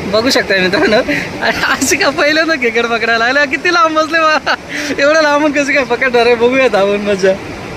बघू शकता मित्रांनो, अशी का पहिलं ना खेकड पकडायला लागला. किती लांब बसले बा, एवढं लांबून कसं काय पकडणार आहे. बघूयात आपण मजा.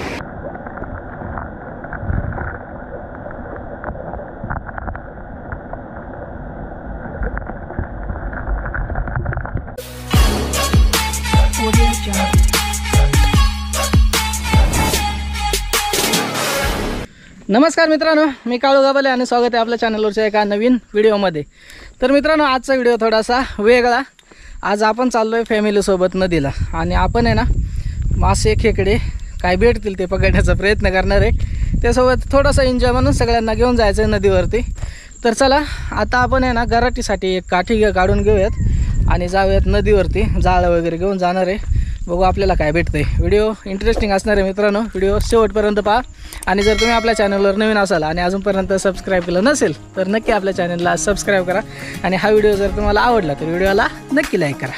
नमस्कार मित्रांनो, मी काळू गाबाले आणि स्वागत आहे आपल्या चॅनलवरच्या एका नवीन व्हिडिओमध्ये. तर मित्रांनो, आजचा व्हिडिओ थोडासा वेगळा. आज आपण चाललो आहे फॅमिलीसोबत नदीला आणि आपण आहे ना मासे खेकडे काय भेटतील ते पकडण्याचा प्रयत्न करणार आहे. त्यासोबत थोडासा एन्जॉय म्हणून सगळ्यांना घेऊन जायचं आहे नदीवरती. तर चला आता आपण आहे ना गराटीसाठी एक काठी काढून घेऊयात आणि जाऊयात नदीवरती. जाळं वगैरे घेऊन जाणार आहे. बघू आपल्याला काय भेटतंय. व्हिडिओ इंटरेस्टिंग असणार आहे मित्रांनो, व्हिडिओ शेवटपर्यंत पहा. आणि जर तुम्ही आपल्या चॅनलवर नवीन असाल आणि अजूनपर्यंत सबस्क्राईब केलं नसेल तर नक्की आपल्या चॅनलला सबस्क्राईब करा. आणि हा व्हिडिओ जर तुम्हाला आवडला तर व्हिडिओला नक्की लाईक करा.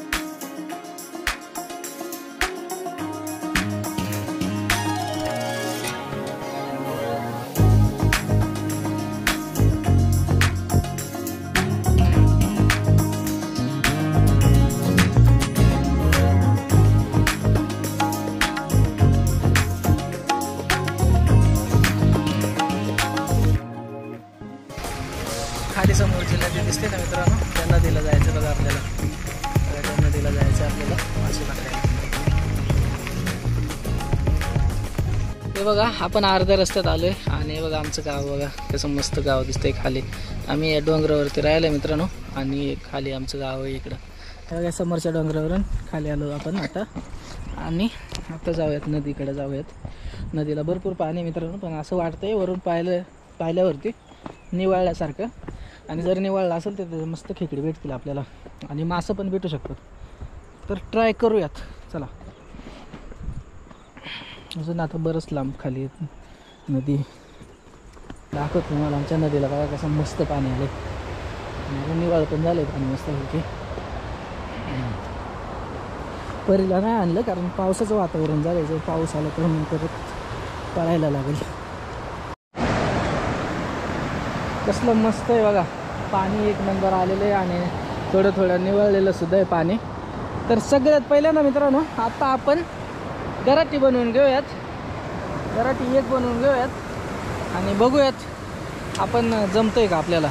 खाली समोरची नदी दिसते ना मित्रांनो, त्या नदीला जायचं बघा आपल्याला. त्या नदीला जायचं आपल्याला मासे पकडायला. हे बघा आपण अर्ध्या रस्त्यात आलोय आणि बघा आमचं गाव बघा कसं मस्त गाव दिसतंय खाली. आम्ही या डोंगरावरती राहिलो मित्रांनो आणि खाली आमचं गाव आहे इकडं. बघा समोरच्या डोंगरावरून खाली आलो आपण आता आणि आता जाऊयात नदीकडे जाऊयात. नदीला भरपूर पाणी मित्रांनो, पण असं वाटतंय वरून पाहिल्यावरती निवाळल्यासारखं. आणि जर निवाळला असेल तर मस्त खेकडी भेटतील आपल्याला आणि मासं पण भेटू शकतात. तर ट्राय करूयात चला. अजून आता बरंच लांब खाली नदी दाखवतो मला. आमच्या नदीला बघा कसं मस्त पाणी आले. निवाळ पण झालं पाणी मस्त पैकी. परीला नाही आणलं कारण पावसाचं वातावरण झालं. जर पाऊस आला तर मग परत पळायला लागेल. कसलं मस्त आहे बघा, पाणी एक नंबर आलेलं आहे आणि थोडं थोडं निवळलेलं सुद्धा आहे पाणी. तर सगळ्यात पहिल्या ना मित्रांनो आता आपण गराटी बनवून घेऊयात. गराटी एक बनवून घेऊयात आणि बघूयात आपण जमतंय का आपल्याला.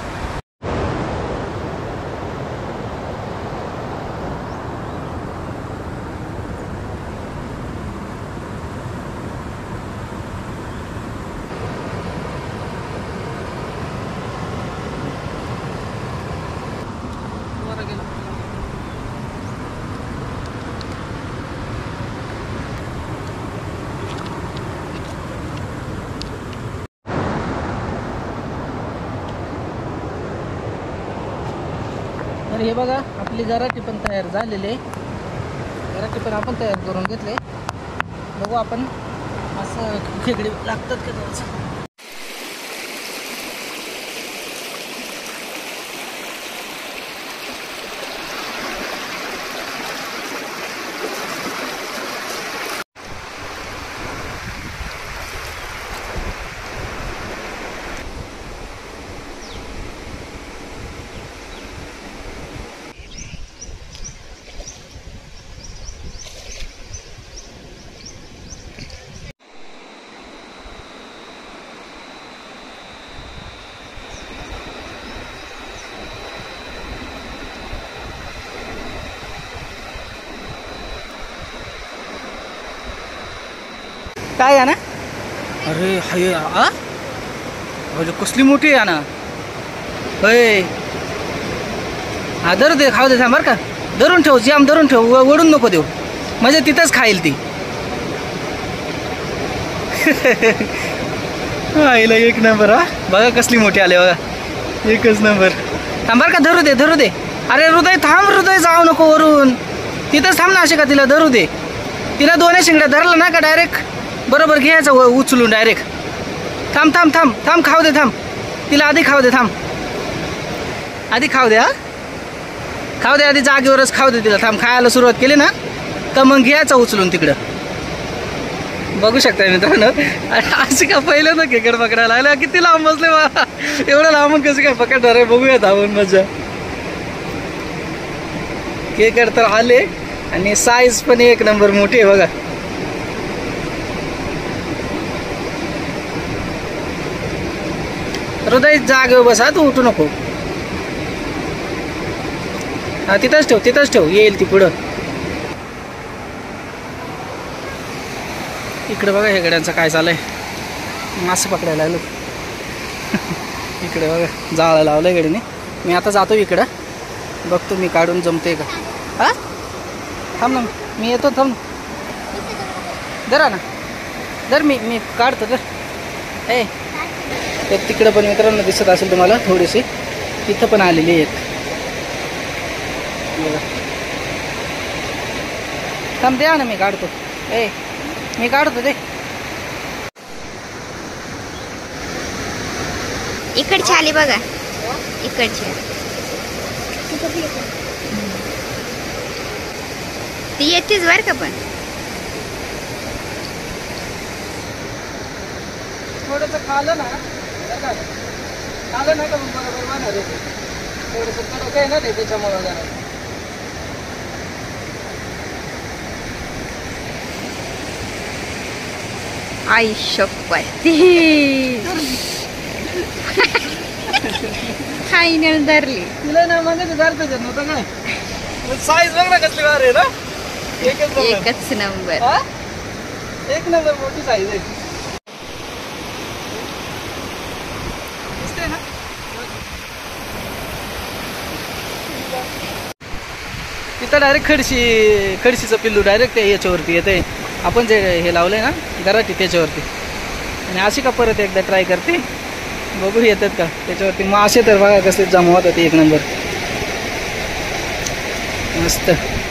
तर हे बघा आपली गराटी पण तयार झालेली आहे. गराटी पण आपण तयार करून घेतले. बघू आपण असं खेकडी लागतात का त्याचं. काय आहे ना, अरे हाय अरे कसली मोठी आहे ना. होय हा धरू दे, खाऊ दे. थांब बरं का, धरून ठेव जाम, धरून ठेव, ओढून नको देऊ म्हणजे तिथंच खाईल ती. आईला एक नंबर. हा बघा कसली मोठी आले बघा, एकच नंबर. थांब बरं का, धरू दे धरू दे. अरे हृदय थांब, हृदय जाऊ नको वरून, तिथंच थांब ना. अशी का तिला धरू दे. तिला दोन्ही शिंगड्या धरलं ना का डायरेक्ट बरोबर घ्यायचं उचलून डायरेक्ट. थांब थांब थांब थांब, खाऊ दे थांब. तिला आधी खाऊ दे, थांब आधी खाऊ दे. हा खाऊ दे आधी, जागेवरच खाऊ दे तिला. थांब खायला सुरुवात केली ना तर मग घ्यायचं उचलून तिकडं. बघू शकता मित्रांनो, अशी का पहिल्यांदा खेकड पकडायला आले. किती लांब बसले बा, एवढं लांबून कसं काय पकडणार आहे बघूयात आपण. मजा खेकड तर आले आणि साईज पण एक नंबर मोठी आहे बघा. हृदय जागेवर बसा, तू उठू नको. हा तिथंच ठेव, येईल ती पुढं. इकडे बघा हेगड्यांचं काय चाललंय, मासे पकडायला लागलो. इकडे बघा जाळं लावलंय गडीने. मी आता जातो इकडं, बघतो मी काढून जमते का. हा थांब ना, मी येतो, थांब जरा ना, जर मी काढतो तर. ए तर तिकडं पण मित्रांनो दिसत असेल तुम्हाला थोडीशी, तिथं पण आलेली एक. थांब द्या ना, मी काढतो. मी काढतो ते. इकडची आली बघा, इकडची ती येतेच बर का. पण थोडंसं खालं ना, खालं नाही का मग बरोबर वाहणार आहे. थोडंसं कडक आहे ना ते, त्याच्यामुळं जरा. आई शपथ, फायनल धरली. तिला ना मग धरतो नव्हतं काय. साईज बघ ना कसली भारी आहे ना, एकच नंबर. एक नंबर मोठी साईज आहे. दिसते ना, तिथं डायरेक्ट खडशीचं पिल्लू डायरेक्ट याच्यावरती येते. आपण जे हे लावलंय ना गराटी त्याच्यावरती. आणि अशी का परत एकदा ट्राय करते, बघू येतात का त्याच्यावरती. मासे तर बघा कसले जमवत होते, एक नंबर मस्त.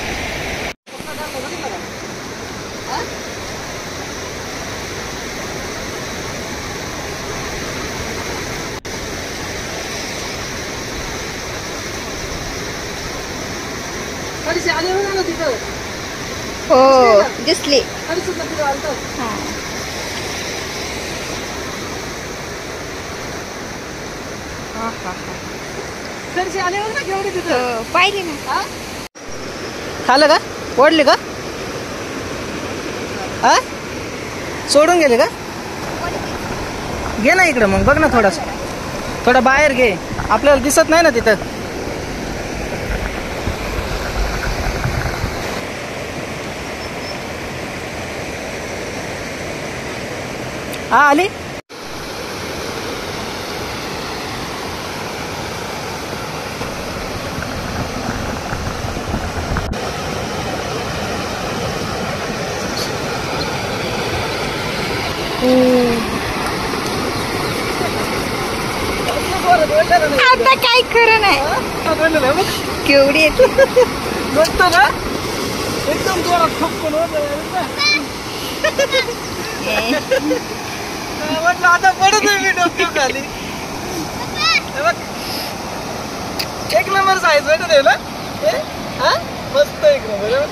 हो दिसली. पाहिजे ना. खालं का, ओढले का, हा सोडून गेले का. घे ना इकडं मग, बघ ना थोडा बाहेर घे, आपल्याला दिसत नाही ना तिथं. हा आली. आता काय खरं नाही, केवढी येते. बघतो ना एकदम जोरात ठोकून म्हटलं आता पडत मी डोक्या खाली. एक नंबर साईज भेटत आहे ना, हा मस्त एक नंबर.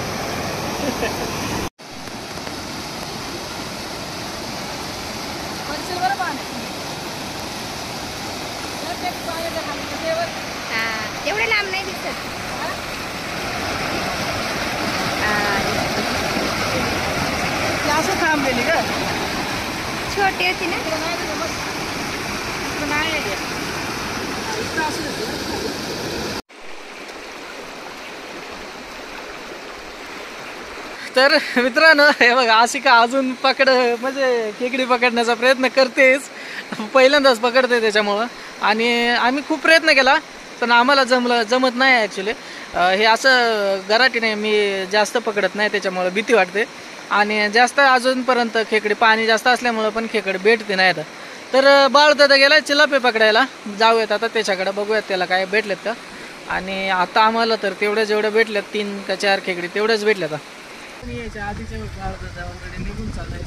तेवढं लांब नाही दिसत. असं थांबलेली का, छोटी होती ना. तर मित्रांनो हे बघा, आशिका अजून म्हणजे खेकडी पकडण्याचा प्रयत्न करतेच. पहिल्यांदाच पकडते त्याच्यामुळं. आणि आम्ही खूप प्रयत्न केला पण आम्हाला जमत नाही ॲक्च्युली. हे असं गराटी नाही, मी जास्त पकडत नाही त्याच्यामुळं भीती वाटते. आणि जास्त अजूनपर्यंत खेकडी पाणी जास्त असल्यामुळं पण खेकड भेटते नाही. तर बाळदादा गेला चिलापे पकडायला, जाऊयात आता त्याच्याकडे, बघूयात त्याला काय भेटलेत का. आणि आता आम्हाला तर तेवढ्या जेवढ्या भेटल्यात 3 का 4 खेकडी तेवढ्याच भेटल्यात. याच्या आधीच्या बाळदादा ऑलरेडी निघून चाललाय.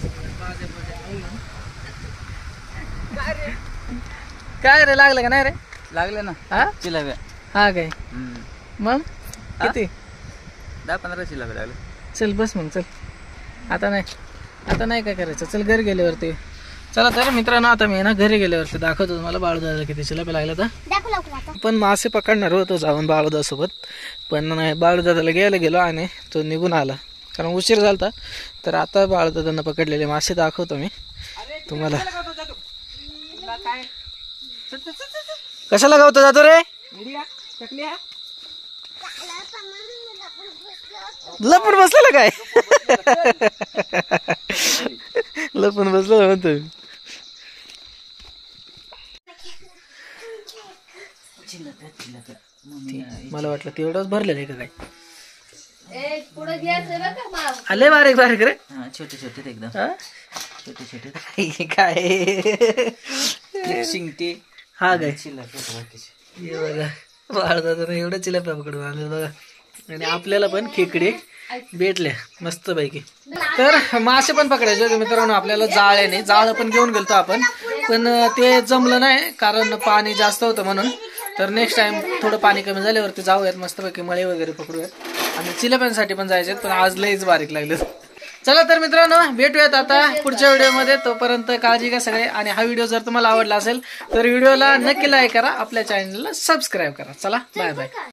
काय रे, लागलं का नाही रे. लागले ना. हा चिलाव्या. हा काय मग किती 10-15 चिलाव्या लागले. चल बस मग, चल आता नाही आता नाही काय करायचं, चल घरी गेल्यावरती. चला तर मित्रांनो, आता मी ना घरी गेल्यावरती दाखवतो तुम्हाला बाळूदादाला किती चिलापी लागलं तर. पण मासे पकडणार होतो जाऊन बाळूदासोबत, पण बाळूदादाला घ्यायला गेलो आणि तो निघून आला कारण उशीर झाला. तर आता बाळूदादांना पकडलेले मासे दाखवतो मी तुम्हाला. कशाला गावतो जातो रे? लपून बसलेलं काय? लपून बसलं म्हणतो. मला वाटलं तेवढंच भरलेलं आहे का काय? आले बारीक बारीक रे, छोटे छोटे एकदम छोटे छोटे काय शिंगटे. हा काय हे बघा, बाळदादा एवढं चिलाप्या पकडून आणलं बघा. आणि आपल्याला पण खेकडे भेटल्या मस्त पैकी. तर मासे पण पकडायचे होते मित्रांनो आपल्याला जाळ्याने. जाळं पण घेऊन गेलतो आपण, पण ते जमलं नाही कारण पाणी जास्त होतं म्हणून. तर नेक्स्ट टाइम थोडं पाणी कमी झाल्यावरती जाऊयात, मस्तपैकी मळे वगैरे पकडूयात. आणि चिलाप्यांसाठी पण जायचे, पण आज लईच बारीक लागले. चला तर मित्रांनो, भेटूयात आता पुढच्या व्हिडिओमध्ये. तोपर्यंत काळजी घ्या सगळे. आणि हा व्हिडिओ जर तुम्हाला आवडला असेल तर व्हिडिओला नक्की लाईक करा, आपल्या चॅनलला सबस्क्राईब करा. चला बाय बाय.